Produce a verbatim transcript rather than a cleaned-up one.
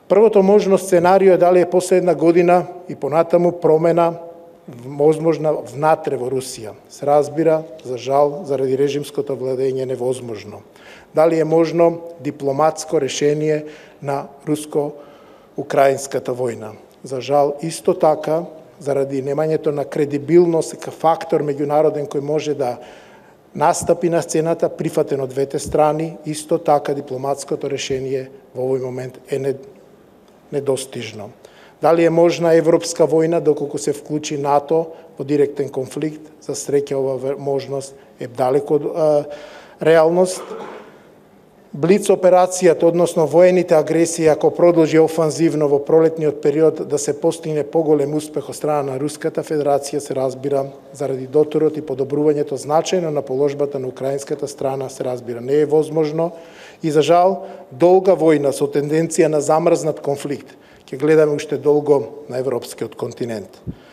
Првото можно сценарио е дали е после една година и понатаму промена возможна внатре во Русија. Се разбира, за жал, заради режимското владење невозможно. Дали е можно дипломатско решение на руско-украинската војна? За жал, исто така, заради немањето на кредибилност како фактор меѓународен кој може да настапи на сцената, прифатен од двете страни, исто така дипломатското решение во овој момент е недостижно. Дали е можна европска војна доколку се вклучи НАТО во директен конфликт? За среќа ова можност е далеко од а, реалност. Блиц операцијата, односно воените агресии, ако продолжи офанзивно во пролетниот период да се постигне поголем успех од страна на Руската Федерација, се разбира, заради доторот и подобрувањето значајно на положбата на украинската страна, се разбира, не е возможно и за жал долга војна со тенденција на замрзнат конфликт ќе гледаме уште долго на европскиот континент.